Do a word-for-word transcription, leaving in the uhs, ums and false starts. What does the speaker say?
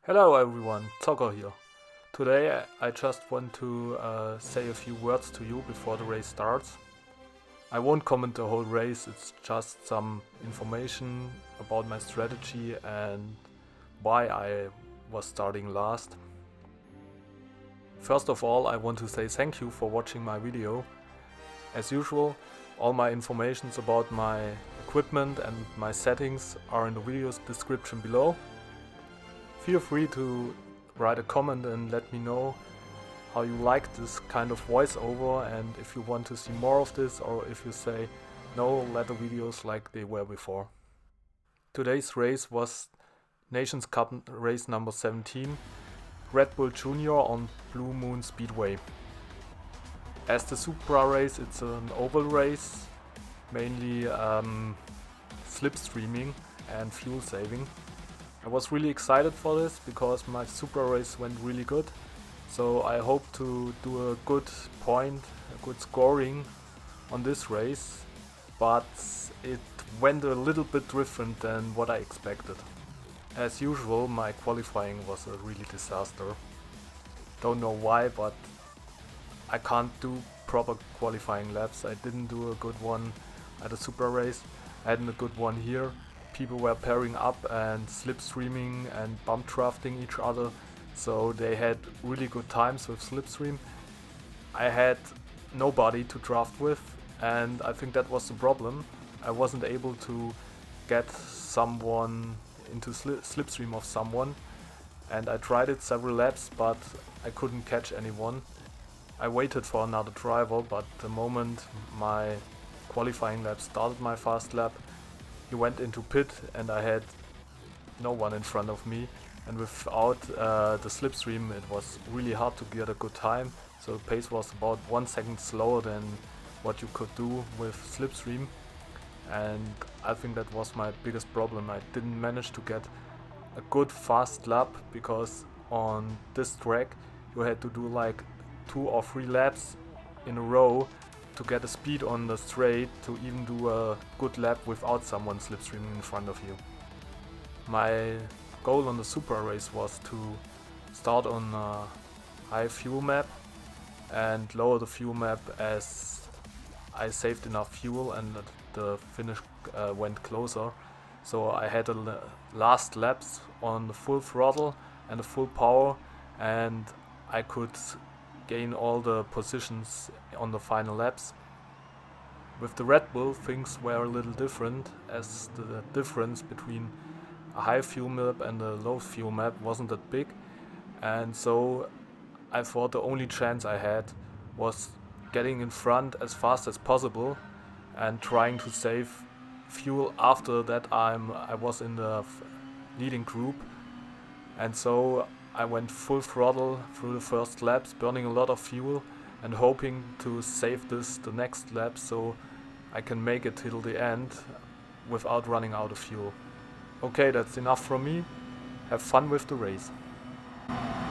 Hello everyone, Zocker here. Today I just want to uh, say a few words to you before the race starts. I won't comment the whole race, it's just some information about my strategy and why I was starting last. First of all, I want to say thank you for watching my video. As usual, all my informations about my equipment and my settings are in the video's description below. Feel free to write a comment and let me know how you like this kind of voiceover, and if you want to see more of this, or if you say no, let the videos like they were before. Today's race was Nations Cup race number seventeen, Red Bull Junior on Blue Moon Speedway. As the Supra race, it's an oval race, mainly um, slipstreaming and fuel saving. I was really excited for this because my Supra race went really good, so I hope to do a good point, a good scoring on this race, but it went a little bit different than what I expected. As usual, my qualifying was a really disaster. Don't know why, but I can't do proper qualifying laps. I didn't do a good one at the Supra race. I had a good one here. People were pairing up and slipstreaming and bump drafting each other, so they had really good times with slipstream. I had nobody to draft with, and I think that was the problem. I wasn't able to get someone into sli slipstream of someone, and I tried it several laps, but I couldn't catch anyone. I waited for another driver, but the moment my qualifying lap started, my fast lap, he went into pit and I had no one in front of me, and without uh, the slipstream it was really hard to get a good time, so the pace was about one second slower than what you could do with slipstream, and I think that was my biggest problem. I didn't manage to get a good fast lap because on this track you had to do like two or three laps in a row to get a speed on the straight to even do a good lap without someone slipstreaming in front of you. My goal on the Supra race was to start on a high fuel map and lower the fuel map as I saved enough fuel and the finish uh, went closer. So I had a last laps on the full throttle and the full power, and I could gain all the positions on the final laps. With the Red Bull, things were a little different, as the difference between a high fuel map and a low fuel map wasn't that big, and so I thought the only chance I had was getting in front as fast as possible and trying to save fuel after that I'm, I was in the leading group. And so I went full throttle through the first laps, burning a lot of fuel and hoping to save this the next lap so I can make it till the end without running out of fuel. Okay, that's enough from me. Have fun with the race.